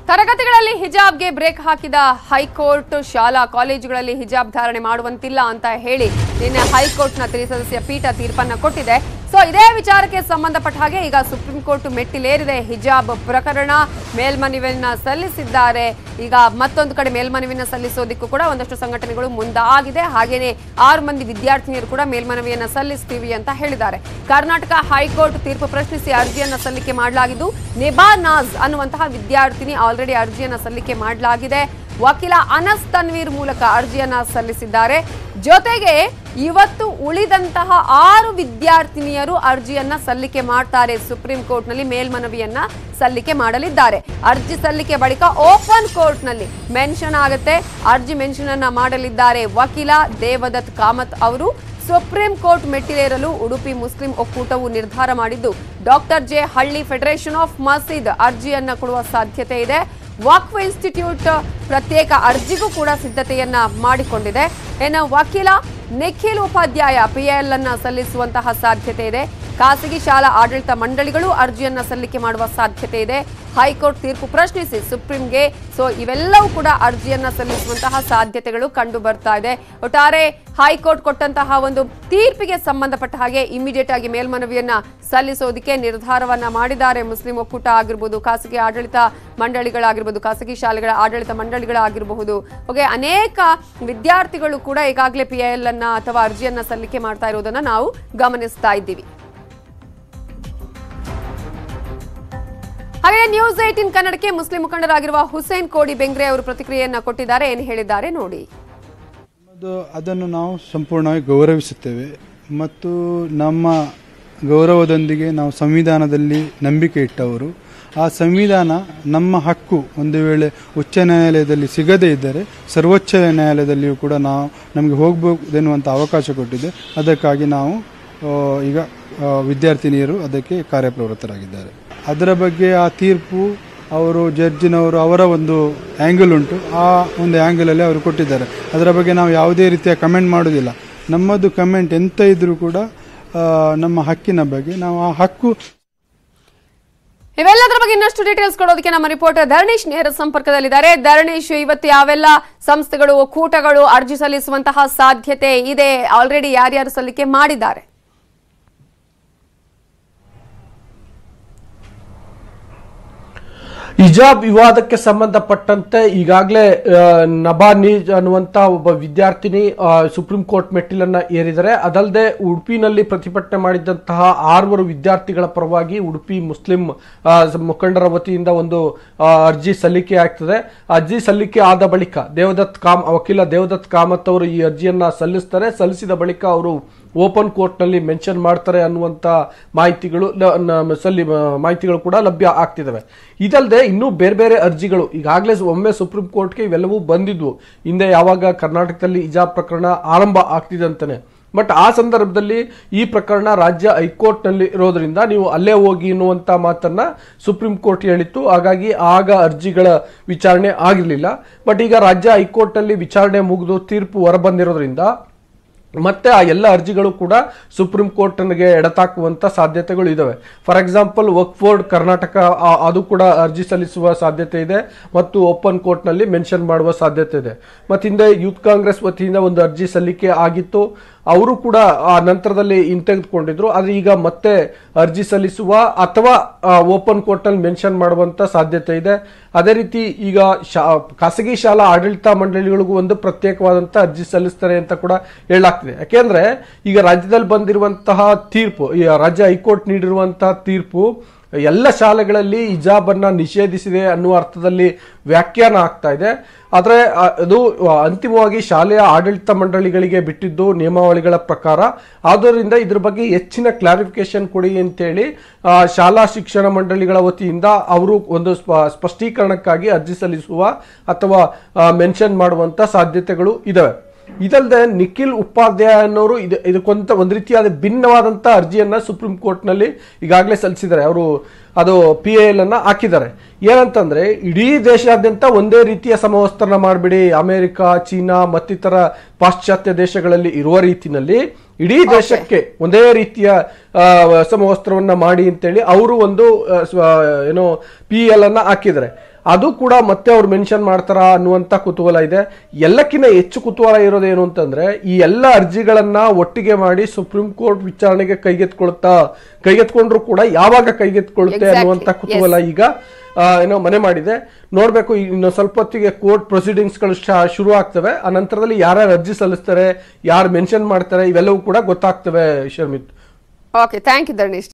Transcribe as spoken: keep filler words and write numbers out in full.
ತರಗತಿಗಳಲ್ಲಿ ಹಿಜಾಬ್ಗೆ ಬ್ರೇಕ್ ಹಾಕಿದ ಹೈಕೋರ್ಟ್ ಶಾಲಾ ಕಾಲೇಜುಗಳಲ್ಲಿ ಹಿಜಾಬ್ ಧಾರಣೆ ಮಾಡುವಂತಿಲ್ಲ ಅಂತ ಹೇಳಿ ನಿನ್ನೆ ಹೈಕೋರ್ಟ್ನ ತ್ರಿಸದಸ್ಯ ಪೀಠ ತೀರ್ಪನ್ನು ಕೊಟ್ಟಿದೆ. ಸೊ ಇದೇ ವಿಚಾರಕ್ಕೆ ಸಂಬಂಧಪಟ್ಟ ಹಾಗೆ ಈಗ ಸುಪ್ರೀಂ ಕೋರ್ಟ್ ಮೆಟ್ಟಿಲೇರಿದೆ. ಹಿಜಾಬ್ ಪ್ರಕರಣ ಮೇಲ್ಮನವಿಯನ್ನ ಸಲ್ಲಿಸಿದ್ದಾರೆ. ಈಗ ಮತ್ತೊಂದು ಕಡೆ ಮೇಲ್ಮನವಿಯನ್ನ ಸಲ್ಲಿಸೋದಕ್ಕೂ ಕೂಡ ಒಂದಷ್ಟು ಸಂಘಟನೆಗಳು ಮುಂದಾಗಿದೆ. ಹಾಗೇನೆ ಆರು ಮಂದಿ ವಿದ್ಯಾರ್ಥಿನಿಯರು ಕೂಡ ಮೇಲ್ಮನವಿಯನ್ನ ಸಲ್ಲಿಸ್ತೀವಿ ಅಂತ ಹೇಳಿದ್ದಾರೆ. ಕರ್ನಾಟಕ ಹೈಕೋರ್ಟ್ ತೀರ್ಪು ಪ್ರಶ್ನಿಸಿ ಅರ್ಜಿಯನ್ನ ಸಲ್ಲಿಕೆ ಮಾಡಲಾಗಿದ್ದು ನಿಬಾ ನಾಜ್ ಅನ್ನುವಂತಹ ವಿದ್ಯಾರ್ಥಿನಿ ಆಲ್ರೆಡಿ ಅರ್ಜಿಯನ್ನ ಸಲ್ಲಿಕೆ ಮಾಡಲಾಗಿದೆ. ವಕೀಲ ಅನಸ್ ತನ್ವೀರ್ ಮೂಲಕ ಅರ್ಜಿಯನ್ನ ಸಲ್ಲಿಸಿದ್ದಾರೆ. ಜೊತೆಗೆ ಇವತ್ತು ಉಳಿದಂತಹ ಆರು ವಿದ್ಯಾರ್ಥಿನಿಯರು ಅರ್ಜಿಯನ್ನ ಸಲ್ಲಿಕೆ ಮಾಡ್ತಾರೆ. ಸುಪ್ರೀಂ ಕೋರ್ಟ್ ನಲ್ಲಿ ಮೇಲ್ಮನವಿಯನ್ನ ಸಲ್ಲಿಕೆ ಮಾಡಲಿದ್ದಾರೆ. ಅರ್ಜಿ ಸಲ್ಲಿಕೆ ಬಳಿಕ ಓಪನ್ ಕೋರ್ಟ್ ನಲ್ಲಿ ಮೆನ್ಷನ್ ಆಗುತ್ತೆ. ಅರ್ಜಿ ಮೆನ್ಷನ್ ಅನ್ನ ಮಾಡಲಿದ್ದಾರೆ ವಕೀಲ ದೇವದತ್ ಕಾಮತ್ ಅವರು. ಸುಪ್ರೀಂ ಕೋರ್ಟ್ ಮೆಟ್ಟಿಲೇರಲು ಉಡುಪಿ ಮುಸ್ಲಿಂ ಒಕ್ಕೂಟವು ನಿರ್ಧಾರ ಮಾಡಿದ್ದು doctor J Halli federation of Masjid ಅರ್ಜಿಯನ್ನ ಕೊಡುವ ಸಾಧ್ಯತೆ ಇದೆ. ವಕ್ಫ್ ಇನ್ಸ್ಟಿಟ್ಯೂಟ್ ಪ್ರತ್ಯೇಕ ಅರ್ಜಿಗೂ ಕೂಡ ಸಿದ್ಧತೆಯನ್ನ ಮಾಡಿಕೊಂಡಿದೆ. ಇನ್ನು ವಕೀಲ ನಿಖಿಲ್ ಉಪಾಧ್ಯಾಯ ಪಿಎಲ್ ಅನ್ನ ಸಲ್ಲಿಸುವಂತಹ ಸಾಧ್ಯತೆ ಇದೆ. ಖಾಸಗಿ ಶಾಲಾ ಆಡಳಿತ ಮಂಡಳಿಗಳು ಅರ್ಜಿಯನ್ನ ಸಲ್ಲಿಕೆ ಮಾಡುವ ಸಾಧ್ಯತೆ ಇದೆ. ಹೈಕೋರ್ಟ್ ತೀರ್ಪು ಪ್ರಶ್ನಿಸಿ ಸುಪ್ರೀಂಗೆ ಸೊ ಇವೆಲ್ಲವೂ ಕೂಡ ಅರ್ಜಿಯನ್ನ ಸಲ್ಲಿಸುವಂತಹ ಸಾಧ್ಯತೆಗಳು ಕಂಡು ಬರ್ತಾ ಇದೆ. ಒಟ್ಟಾರೆ ಹೈಕೋರ್ಟ್ ಕೊಟ್ಟಂತಹ ಒಂದು ತೀರ್ಪಿಗೆ ಸಂಬಂಧಪಟ್ಟ ಹಾಗೆ ಇಮಿಡಿಯೇಟ್ ಆಗಿ ಮೇಲ್ಮನವಿಯನ್ನ ಸಲ್ಲಿಸೋದಕ್ಕೆ ನಿರ್ಧಾರವನ್ನ ಮಾಡಿದ್ದಾರೆ. ಮುಸ್ಲಿಂ ಒಕ್ಕೂಟ ಆಗಿರ್ಬೋದು, ಖಾಸಗಿ ಆಡಳಿತ ಮಂಡಳಿಗಳಾಗಿರ್ಬೋದು, ಖಾಸಗಿ ಶಾಲೆಗಳ ಆಡಳಿತ ಮಂಡಳಿಗಳಾಗಿರಬಹುದು, ಹಾಗೆ ಅನೇಕ ವಿದ್ಯಾರ್ಥಿಗಳು ಕೂಡ ಈಗಾಗಲೇ ಪಿಎಲ್ ಅನ್ನ ಅಥವಾ ಅರ್ಜಿಯನ್ನ ಸಲ್ಲಿಕೆ ಮಾಡ್ತಾ ಇರೋದನ್ನ ನಾವು ಗಮನಿಸ್ತಾ ಇದ್ದೀವಿ. ಹಾಗೆ ನ್ಯೂಸ್ ಏಟೀನ್ ಕನ್ನಡಕ್ಕೆ ಮುಸ್ಲಿಂ ಮುಖಂಡರಾಗಿರುವ ಹುಸೇನ್ ಕೋಡಿ ಬೆಂಗ್ರೆ ಅವರು ಪ್ರತಿಕ್ರಿಯೆಯನ್ನ ಕೊಟ್ಟಿದ್ದಾರೆ. ಏನು ಹೇಳಿದ್ದಾರೆ ನೋಡಿ. ಅದನ್ನು ನಾವು ಸಂಪೂರ್ಣವಾಗಿ ಗೌರವಿಸುತ್ತೇವೆ ಮತ್ತು ನಮ್ಮ ಗೌರವದೊಂದಿಗೆ ನಾವು ಸಂವಿಧಾನದಲ್ಲಿ ನಂಬಿಕೆ ಇಟ್ಟವರು. ಆ ಸಂವಿಧಾನ ನಮ್ಮ ಹಕ್ಕು ಒಂದು ವೇಳೆ ಉಚ್ಚ ನ್ಯಾಯಾಲಯದಲ್ಲಿ ಸಿಗದೇ ಇದ್ದರೆ ಸರ್ವೋಚ್ಚ ನ್ಯಾಯಾಲಯದಲ್ಲಿಯೂ ಕೂಡ ನಾವು ನಮಗೆ ಹೋಗಬಹುದೆನ್ನುವಂಥ ಅವಕಾಶ ಕೊಟ್ಟಿದೆ. ಅದಕ್ಕಾಗಿ ನಾವು ಈಗ ವಿದ್ಯಾರ್ಥಿನಿಯರು ಅದಕ್ಕೆ ಕಾರ್ಯಪ್ರವೃತ್ತರಾಗಿದ್ದಾರೆ. ಅದರ ಬಗ್ಗೆ ಆ ತೀರ್ಪು ಅವರು ಜಡ್ಜಿನವರು ಅವರ ಒಂದು ಆ್ಯಂಗಲ್ ಉಂಟು, ಆ ಒಂದು ಆ್ಯಂಗಲಲ್ಲಿ ಅವರು ಕೊಟ್ಟಿದ್ದಾರೆ. ಅದರ ಬಗ್ಗೆ ನಾವು ಯಾವುದೇ ರೀತಿಯ ಕಮೆಂಟ್ ಮಾಡೋದಿಲ್ಲ. ನಮ್ಮದು ಕಮೆಂಟ್ ಎಂತ ಇದ್ರೂ ಕೂಡ ನಮ್ಮ ಹಕ್ಕಿನ ಬಗ್ಗೆ ನಾವು ಆ ಹಕ್ಕು. ಇವೆಲ್ಲದರ ಬಗ್ಗೆ ಇನ್ನಷ್ಟು ಡೀಟೇಲ್ಸ್ ಕೊಡೋದಕ್ಕೆ ನಮ್ಮ ರಿಪೋರ್ಟರ್ ಧರಣೀಶ್ ನೇರ ಸಂಪರ್ಕದಲ್ಲಿದ್ದಾರೆ. ಧರಣೀಶ್, ಇವತ್ತು ಯಾವೆಲ್ಲ ಸಂಸ್ಥೆಗಳು ಒಕ್ಕೂಟಗಳು ಅರ್ಜಿ ಸಲ್ಲಿಸುವಂತಹ ಸಾಧ್ಯತೆ ಇದೆ? ಆಲ್ರೆಡಿ ಯಾರ್ಯಾರು ಸಲ್ಲಿಕೆ ಮಾಡಿದ್ದಾರೆ? ಹಿಜಾಬ್ ವಿವಾದಕ್ಕೆ ಸಂಬಂಧಪಟ್ಟಂತೆ ಈಗಾಗಲೇ ನಬಾ ನೀಜ್ ಅನ್ನುವಂತ ಒಬ್ಬ ವಿದ್ಯಾರ್ಥಿನಿ ಸುಪ್ರೀಂ ಕೋರ್ಟ್ ಮೆಟ್ಟಿಲನ್ನ ಏರಿದರೆ. ಅದಲ್ಲದೆ ಉಡುಪಿನಲ್ಲಿ ಪ್ರತಿಭಟನೆ ಮಾಡಿದಂತಹ ಆರ್ವರು ವಿದ್ಯಾರ್ಥಿಗಳ ಪರವಾಗಿ ಉಡುಪಿ ಮುಸ್ಲಿಂ ಮುಖಂಡರ ವತಿಯಿಂದ ಒಂದು ಅರ್ಜಿ ಸಲ್ಲಿಕೆ ಆಗ್ತದೆ. ಅರ್ಜಿ ಸಲ್ಲಿಕೆ ಆದ ಬಳಿಕ ದೇವದತ್ ಕಾಮ್ ವಕೀಲ ದೇವದತ್ ಕಾಮತ್ ಅವರು ಈ ಅರ್ಜಿಯನ್ನ ಸಲ್ಲಿಸ್ತಾರೆ. ಸಲ್ಲಿಸಿದ ಬಳಿಕ ಅವರು ಓಪನ್ ಕೋರ್ಟ್ನಲ್ಲಿ ಮೆನ್ಷನ್ ಮಾಡ್ತಾರೆ ಅನ್ನುವಂಥ ಮಾಹಿತಿಗಳು ಸಲ್ಲಿ ಮಾಹಿತಿಗಳು ಕೂಡ ಲಭ್ಯ ಆಗ್ತಿದ್ದಾವೆ. ಇದಲ್ಲದೆ ಇನ್ನೂ ಬೇರೆ ಬೇರೆ ಅರ್ಜಿಗಳು ಈಗಾಗಲೇ ಒಮ್ಮೆ ಸುಪ್ರೀಂ ಕೋರ್ಟ್ಗೆ ಇವೆಲ್ಲವೂ ಬಂದಿದ್ವು. ಹಿಂದೆ ಯಾವಾಗ ಕರ್ನಾಟಕದಲ್ಲಿ ಹಿಜಾಬ್ ಪ್ರಕರಣ ಆರಂಭ ಆಗ್ತಿದೆ ಅಂತಾನೆ. ಬಟ್ ಆ ಸಂದರ್ಭದಲ್ಲಿ ಈ ಪ್ರಕರಣ ರಾಜ್ಯ ಹೈಕೋರ್ಟ್ನಲ್ಲಿ ಇರೋದ್ರಿಂದ ನೀವು ಅಲ್ಲೇ ಹೋಗಿ ಎನ್ನುವಂಥ ಮಾತನ್ನ ಸುಪ್ರೀಂ ಕೋರ್ಟ್ ಹೇಳಿತ್ತು. ಹಾಗಾಗಿ ಆಗ ಅರ್ಜಿಗಳ ವಿಚಾರಣೆ ಆಗಿರಲಿಲ್ಲ. ಬಟ್ ಈಗ ರಾಜ್ಯ ಹೈಕೋರ್ಟ್ನಲ್ಲಿ ವಿಚಾರಣೆ ಮುಗಿದು ತೀರ್ಪು ಹೊರಬಂದಿರೋದ್ರಿಂದ ಮತ್ತೆ ಆ ಎಲ್ಲ ಅರ್ಜಿಗಳು ಕೂಡ ಸುಪ್ರೀಂ ಕೋರ್ಟ್ಗೆ ಎಡತಾಕುವಂತ ಸಾಧ್ಯತೆಗಳು ಇದಾವೆ. For example Waqf board Karnataka ಅದು ಕೂಡ ಅರ್ಜಿ ಸಲ್ಲಿಸುವ ಸಾಧ್ಯತೆ ಇದೆ ಮತ್ತು ಓಪನ್ ಕೋರ್ಟ್ ನಲ್ಲಿ ಮೆನ್ಷನ್ ಮಾಡುವ ಸಾಧ್ಯತೆ ಇದೆ. ಮತ್ತೆ ಹಿಂದೆ ಯೂತ್ ಕಾಂಗ್ರೆಸ್ ವತಿಯಿಂದ ಒಂದು ಅರ್ಜಿ ಸಲ್ಲಿಕೆ ಆಗಿತ್ತು, ಅವರು ಕೂಡ ಆ ನಂತರದಲ್ಲಿ ಹಿಂತೆಗೆದುಕೊಂಡಿದ್ರು. ಆದ್ರೆ ಈಗ ಮತ್ತೆ ಅರ್ಜಿ ಸಲ್ಲಿಸುವ ಅಥವಾ ಓಪನ್ ಕೋರ್ಟ್ ನಲ್ಲಿ ಮೆನ್ಷನ್ ಮಾಡುವಂತ ಸಾಧ್ಯತೆ ಇದೆ. ಅದೇ ರೀತಿ ಈಗ ಖಾಸಗಿ ಶಾಲಾ ಆಡಳಿತ ಮಂಡಳಿಗಳಿಗೂ ಒಂದು ಪ್ರತ್ಯೇಕವಾದಂತ ಅರ್ಜಿ ಸಲ್ಲಿಸ್ತಾರೆ ಅಂತ ಕೂಡ ಹೇಳಲಾಗ್ತಿದೆ. ಯಾಕೆಂದ್ರೆ ಈಗ ರಾಜ್ಯದಲ್ಲಿ ಬಂದಿರುವಂತಹ ತೀರ್ಪು, ಈ ರಾಜ್ಯ ಹೈಕೋರ್ಟ್ ನೀಡಿರುವಂತಹ ತೀರ್ಪು ಎಲ್ಲ ಶಾಲೆಗಳಲ್ಲಿ ಹಿಜಾಬ್ ಅನ್ನ ನಿಷೇಧಿಸಿದೆ ಅನ್ನುವ ಅರ್ಥದಲ್ಲಿ ವ್ಯಾಖ್ಯಾನ ಆಗ್ತಾ ಇದೆ. ಆದರೆ ಅದು ಅಂತಿಮವಾಗಿ ಶಾಲೆಯ ಆಡಳಿತ ಮಂಡಳಿಗಳಿಗೆ ಬಿಟ್ಟಿದ್ದು ನಿಯಮಾವಳಿಗಳ ಪ್ರಕಾರ. ಆದ್ದರಿಂದ ಇದ್ರ ಬಗ್ಗೆ ಹೆಚ್ಚಿನ ಕ್ಲಾರಿಫಿಕೇಶನ್ ಕೊಡಿ ಅಂತೇಳಿ ಶಾಲಾ ಶಿಕ್ಷಣ ಮಂಡಳಿಗಳ ವತಿಯಿಂದ ಅವರು ಒಂದು ಸ್ಪಷ್ಟೀಕರಣಕ್ಕಾಗಿ ಅರ್ಜಿ ಸಲ್ಲಿಸುವ ಅಥವಾ ಮೆನ್ಷನ್ ಮಾಡುವಂತ ಸಾಧ್ಯತೆಗಳು ಇದಾವೆ. ಇದಲ್ಲದೆ ನಿಖಿಲ್ ಉಪಾಧ್ಯಾಯ ಅನ್ನೋರು ಇದು ಇದಕ್ಕೊಂತ ಒಂದು ರೀತಿಯಾದ ಭಿನ್ನವಾದಂಥ ಅರ್ಜಿಯನ್ನ ಸುಪ್ರೀಂ ಕೋರ್ಟ್ನಲ್ಲಿ ಈಗಾಗಲೇ ಸಲ್ಲಿಸಿದ್ದಾರೆ. ಅವರು ಅದು ಪಿ ಎಲ್ ಅನ್ನ ಹಾಕಿದ್ದಾರೆ. ಏನಂತಂದ್ರೆ ಇಡೀ ದೇಶಾದ್ಯಂತ ಒಂದೇ ರೀತಿಯ ಸಮವಸ್ತ್ರನ ಮಾಡಿಬಿಡಿ, ಅಮೆರಿಕ, ಚೀನಾ ಮತ್ತಿತರ ಪಾಶ್ಚಾತ್ಯ ದೇಶಗಳಲ್ಲಿ ಇರುವ ರೀತಿಯಲ್ಲಿ ಇಡೀ ದೇಶಕ್ಕೆ ಒಂದೇ ರೀತಿಯ ಸಮವಸ್ತ್ರವನ್ನ ಮಾಡಿ ಅಂತೇಳಿ ಅವರು ಒಂದು ಏನೋ ಪಿ ಎಲ್ ಅನ್ನ ಹಾಕಿದ್ದಾರೆ. ಅದು ಕೂಡ ಮತ್ತೆ ಅವ್ರು ಮೆನ್ಷನ್ ಮಾಡ್ತಾರ ಅನ್ನುವಂತ ಕುತೂಹಲ ಇದೆ. ಎಲ್ಲಕ್ಕಿಂತ ಹೆಚ್ಚು ಕುತೂಹಲ ಇರೋದೇನು ಅಂತಂದ್ರೆ ಈ ಎಲ್ಲ ಅರ್ಜಿಗಳನ್ನ ಒಟ್ಟಿಗೆ ಮಾಡಿ ಸುಪ್ರೀಂ ಕೋರ್ಟ್ ವಿಚಾರಣೆಗೆ ಕೈಗೆತ್ಕೊಳ್ತಾ ಕೈಗೆತ್ಕೊಂಡ್ರು ಕೂಡ ಯಾವಾಗ ಕೈಗೆತ್ಕೊಳುತ್ತೆ ಅನ್ನುವಂತ ಕುತೂಹಲ ಈಗ ಏನೋ ಮನೆ ಮಾಡಿದೆ. ನೋಡ್ಬೇಕು, ಇನ್ನು ಸ್ವಲ್ಪ ಹೊತ್ತಿಗೆ ಕೋರ್ಟ್ ಪ್ರೊಸೀಡಿಂಗ್ಸ್ ಗಳು ಶುರು ಆಗ್ತವೆ. ಆ ನಂತರದಲ್ಲಿ ಯಾರ್ಯಾರು ಅರ್ಜಿ ಸಲ್ಲಿಸ್ತಾರೆ, ಯಾರು ಮೆನ್ಷನ್ ಮಾಡ್ತಾರೆ, ಇವೆಲ್ಲವೂ ಕೂಡ ಗೊತ್ತಾಗ್ತವೆ Sharmith. Okay, thank you Dharnesh.